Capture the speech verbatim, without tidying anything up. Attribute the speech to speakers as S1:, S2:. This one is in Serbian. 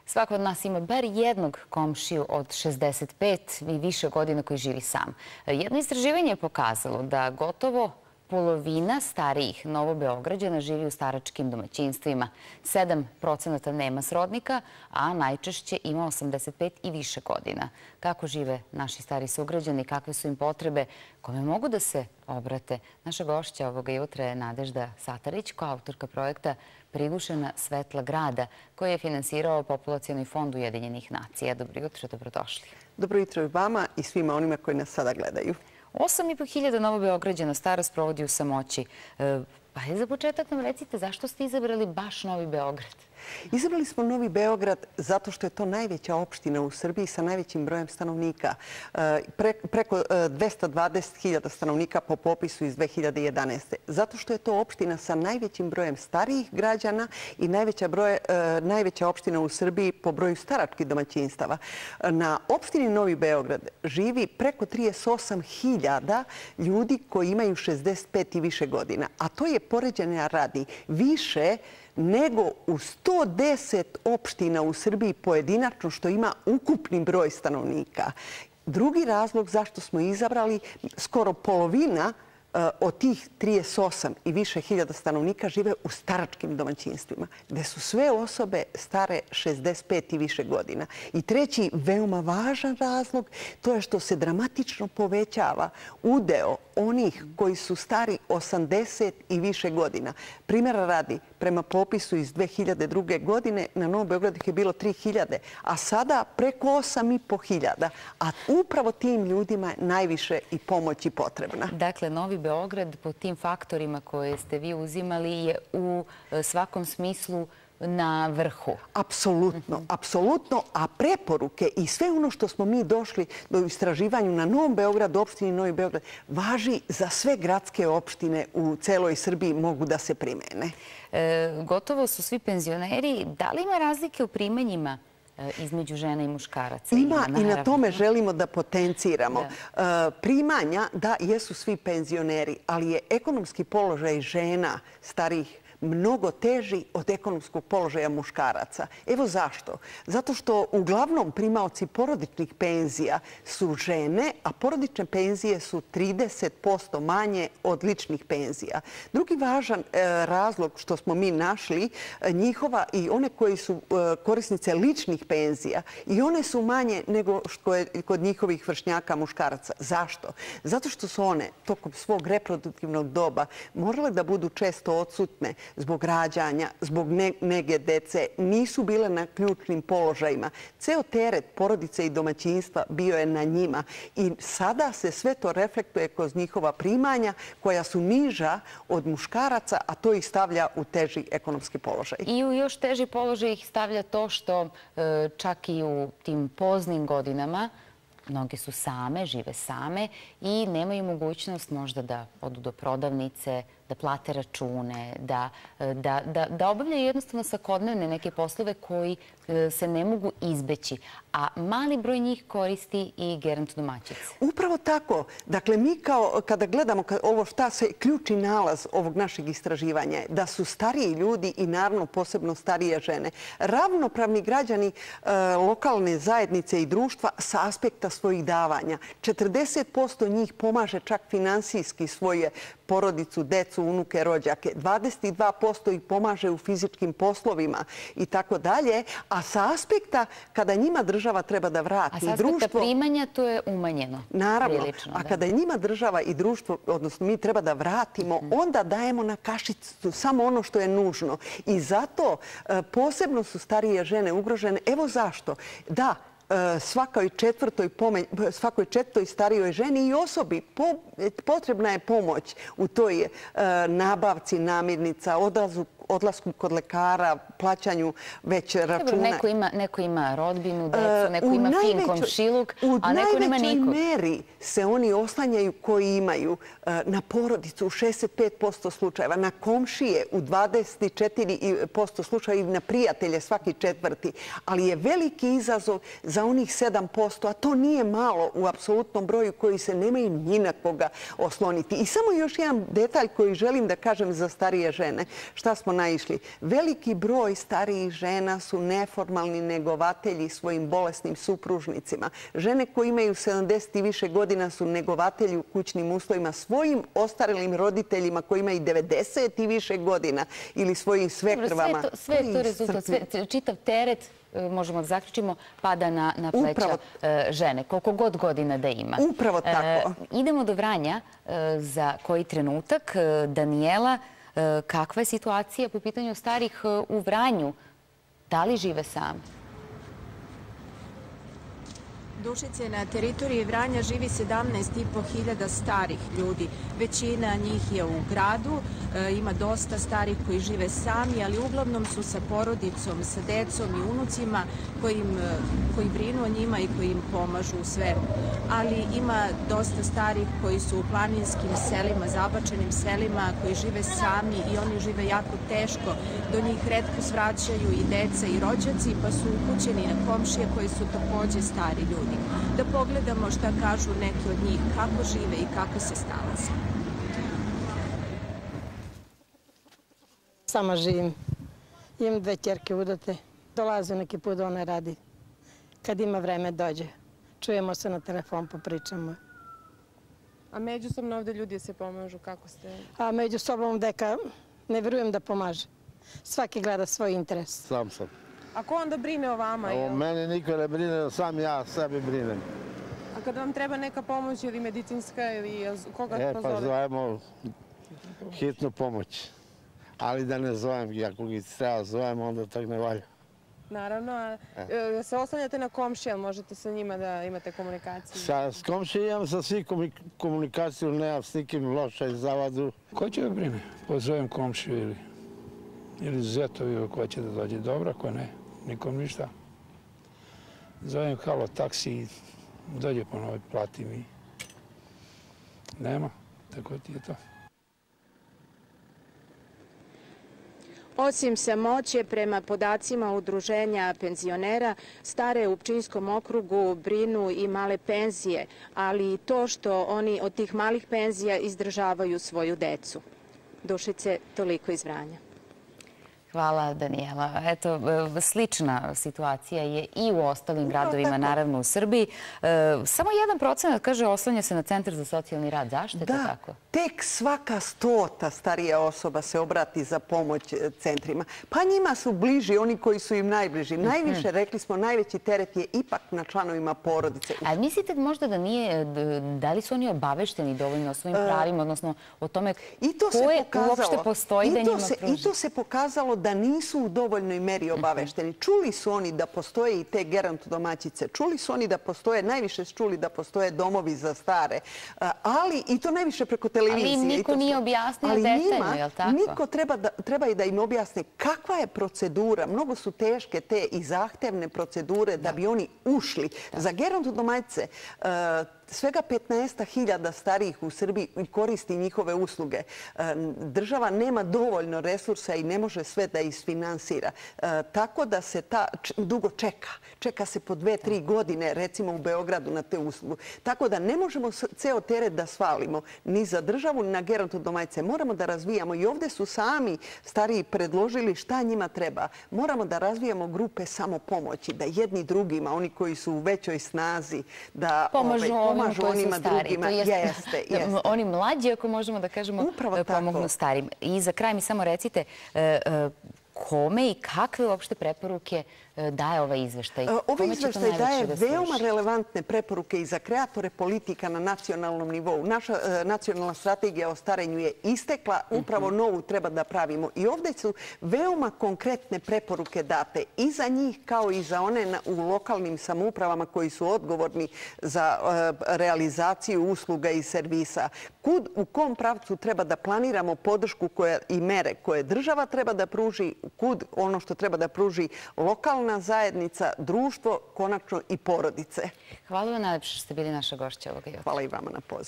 S1: Svako od nas ima bar jednog komšiju od šezdeset pet i više godina koji živi sam. Jedno istraživanje je pokazalo da gotovo polovina starijih Novobeograđana živi u staračkim domaćinstvima. sedam procenata nema srodnika, a najčešće ima osamdeset pet i više godina. Kako žive naši stari sugrađani, kakve su im potrebe, kome mogu da se obrate? Naša gošća ovoga jutra je Nadežda Satarić, koautorka projekta Prigušena svetla grada, koji je finansirao Populacioni fond Ujedinjenih nacija. Dobro jutro, dobrodošli.
S2: Dobro jutro i vama i svima onima koji nas sada gledaju.
S1: Osam i po hiljada Novobeograđana starost provodi u samoći. Pa je za početak nam recite zašto ste izabrali baš Novi Beograd?
S2: Izabrali smo Novi Beograd zato što je to najveća opština u Srbiji sa najvećim brojem stanovnika. Preko dvesta dvadeset hiljada stanovnika po popisu iz dve hiljade jedanaeste. Zato što je to opština sa najvećim brojem starijih građana i najveća opština u Srbiji po broju staračkih domaćinstava. Na opštini Novi Beograd živi preko trideset osam hiljada ljudi koji imaju šezdeset pet i više godina. A to je poređenja radi više nego u sto deset opština u Srbiji pojedinačno, što ima ukupni broj stanovnika. Drugi razlog zašto smo izabrali, skoro polovina od tih trideset osam i više hiljada stanovnika žive u staračkim domaćinstvima, gde su sve osobe stare šezdeset pet i više godina. I treći, veoma važan razlog, to je što se dramatično povećava udeo onih koji su stari osamdeset i više godina. Primjera radi, prema popisu iz dve hiljade druge. godine na Novom Beogradu ih je bilo tri hiljade, a sada preko osam i po hiljada. A upravo tim ljudima najviše i pomoći potrebna.
S1: Dakle, Novi Beograd po tim faktorima koje ste vi uzimali je u svakom smislu na vrhu.
S2: Apsolutno, apsolutno. A preporuke i sve ono što smo mi došli do istraživanju na Novom Beogradu, opštini Novi Beograd, važi za sve gradske opštine u celoj Srbiji, mogu da se primene.
S1: Gotovo su svi penzioneri. Da li ima razlike u primanjima između žena i muškaraca?
S2: Ima i na tome želimo da potenciramo. Primanja, da, jesu svi penzioneri, ali je ekonomski položaj žena starijih mnogo teži od ekonomskog položaja muškaraca. Evo zašto. Zato što uglavnom primaoci porodičnih penzija su žene, a porodične penzije su trideset posto manje od ličnih penzija. Drugi važan razlog što smo mi našli, njihova i one koji su korisnice ličnih penzija, i one su manje nego što je kod njihovih vršnjaka muškaraca. Zašto? Zato što su one tokom svog reproduktivnog doba morale da budu često odsutne zbog rađanja, zbog nege dece, nisu bile na ključnim položajima. Ceo teret porodice i domaćinstva bio je na njima i sada se sve to reflektuje kroz njihova primanja koja su niža od muškaraca, a to ih stavlja u teži ekonomski položaj.
S1: I u još teži položaj ih stavlja to što čak i u tim poznim godinama mnoge su same, žive same i nemaju mogućnost možda da odu do prodavnice, da plate račune, da, da, da, da obavljaju jednostavno svakodnevne neke poslove koji se ne mogu izbeći. A mali broj njih koristi i geronto domaćice.
S2: Upravo tako. Dakle, mi kao kada gledamo ovo šta se ključni nalaz ovog našeg istraživanja je da su stariji ljudi i naravno posebno starije žene ravnopravni građani e, lokalne zajednice i društva sa aspekta svojih davanja. četrdeset posto njih pomaže čak finansijski svoje porodicu, decu, unuke, rođake. dvadeset dva posto ih pomaže u fizičkim poslovima i tako dalje. A sa aspekta kada njima država treba da vrati
S1: i društvo... A sa aspekta primanja to je umanjeno.
S2: Naravno. A kada njima država i društvo, odnosno mi treba da vratimo, onda dajemo na kašicu samo ono što je nužno. I zato posebno su starije žene ugrožene. Evo zašto. Da, svakoj četvrtoj, svakoj četvrtoj starijoj ženi i osobi potrebna je pomoć u toj nabavci namirnica, odlazu odlasku kod lekara, plaćanju već računa.
S1: Neko ima, neko ima rodbinu, decu, neko ima fin komšiluk, a neko nema nikog.
S2: U najvećoj meri se oni oslanjaju koji imaju na porodicu u šezdeset pet posto slučajeva, na komšije u dvadeset četiri posto slučajeva i na prijatelje svaki četvrti. Ali je veliki izazov za onih sedam posto, a to nije malo u apsolutnom broju koji se nemaju ni na koga osloniti. I samo još jedan detalj koji želim da kažem za starije žene. Šta smo naišli. Veliki broj starijih žena su neformalni negovatelji svojim bolesnim supružnicima. Žene koje imaju sedamdeset i više godina su negovatelji u kućnim uslovima svojim ostarelim roditeljima koji imaju devedeset i više godina ili svojim svekrvama.
S1: Sve je to rezultat, čitav teret, možemo da zaključimo, pada na pleća žene, koliko god godina da ima.
S2: Upravo tako.
S1: Idemo do Vranja za koji trenutak. Danijela, kakva je situacija po pitanju starih u Vranju? Da li žive sami?
S3: Dušice, na teritoriji Vranja živi sedamnaest i po hiljada starih ljudi. Većina njih je u gradu, ima dosta starih koji žive sami, ali uglavnom su sa porodicom, sa decom i unucima koji brinu o njima i koji im pomažu u svemu. Ali ima dosta starih koji su u planinskim selima, zabačenim selima, koji žive sami i oni žive jako teško. Do njih retko svraćaju i deca i rođaci, pa su upućeni na komšije koji su takođe stari ljudi. Da pogledamo šta kažu neki od njih, kako žive i kako se snalaze.
S4: Sama živim. Imam dve ćerke udate. Dolaze neki put, ona radi. Kad ima vreme, dođe. Čujemo se na telefon, popričamo.
S5: A međusobno ovde ljudi se pomažu, kako ste?
S4: A među sobom deka ne verujem da pomaže. Svaki gleda svoj interes.
S6: Sam sam.
S5: A ko onda brine o vama?
S6: O meni niko ne brine, sam ja sebi brinem.
S5: A kada vam treba neka pomoć ili medicinska ili koga pozove?
S6: E pa zovemo hitnu pomoć. Ali da ne zovem, ako gi treba zovem, onda tak ne valja.
S5: Naravno, a se oslanjate na komšije, ali možete sa njima da imate komunikaciju?
S6: S komšije imam sa svih komunikaciju, nemam s nikim loša i zavadu.
S7: Ko će da brine? Pozovem komšiju ili ili zetovi ko će da dođe dobro, ko ne, nikom ništa. Zovem halo taksi, dođe po novoj, plati mi. Nema, tako ti je to.
S3: Osim samoće, prema podacima udruženja penzionera, stare u Pčinjskom okrugu brinu i male penzije, ali i to što oni od tih malih penzija izdržavaju svoju decu. Dušice, toliko iz Vranja.
S1: Hvala, Danijela. Eto, slična situacija je i u ostalim gradovima, naravno u Srbiji. Samo jedan procenat, kaže, oslanja se na Centar za socijalni rad. Zašto je to tako?
S2: Tek svaka stota starija osoba se obrati za pomoć centrima. Pa njima su bliži oni koji su im najbliži. Najviše, rekli smo, najveći teret je ipak na članovima porodice.
S1: A mislite možda da nije, da li su oni obavešteni dovoljno o svojim pravima, odnosno o tome koje uopšte postoji da njima pruži?
S2: I to se pokazalo da nisu u dovoljnoj meri obavešteni. Čuli su oni da postoje i te gerontodomaćice. Čuli su oni da postoje, najviše su čuli da postoje domovi za stare. Ali, i to najviše preko televizije.
S1: Ali im niko nije objasnio detaljno, je li tako?
S2: Niko treba i da im objasne kakva je procedura. Mnogo su teške te i zahtevne procedure da bi oni ušli. Za gerontodomaćice svega petnaest hiljada starijih u Srbiji koristi njihove usluge. Država nema dovoljno resursa i ne može sve da isfinansira. Tako da se ta dugo čeka. Čeka se po dve, tri godine, recimo u Beogradu, na te uslugu. Tako da ne možemo ceo teret da svalimo ni za državu, ni na gerontodomaćice. Moramo da razvijamo i ovde su sami stariji predložili šta njima treba. Moramo da razvijamo grupe samopomoći, da jedni drugima, oni koji su u većoj snazi, da
S1: pomažu
S2: onima drugima. Jeste, jeste.
S1: Oni mlađi, ako možemo da kažemo, pomognu starim. I za kraj mi samo recite kome i kakve uopšte preporuke daje ovaj izveštaj?
S2: Ovaj izveštaj daje veoma relevantne preporuke i za kreatore politika na nacionalnom nivou. Naša nacionalna strategija o starenju je istekla, upravo novu treba da pravimo. I ovdje su veoma konkretne preporuke date i za njih kao i za one u lokalnim samoupravama koji su odgovorni za realizaciju usluga i servisa. U kom pravcu treba da planiramo podršku i mere koje država treba da pruži, kud ono što treba da pruži lokalna zajednica, društvo, konačno i porodice.
S1: Hvala vam najlepše što ste bili naša gošća ovoga jutra.
S2: Hvala i vama na pozivu.